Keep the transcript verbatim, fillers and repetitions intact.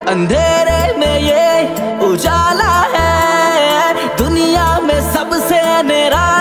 अंधेरे में ये उजाला है, दुनिया में सबसे निरा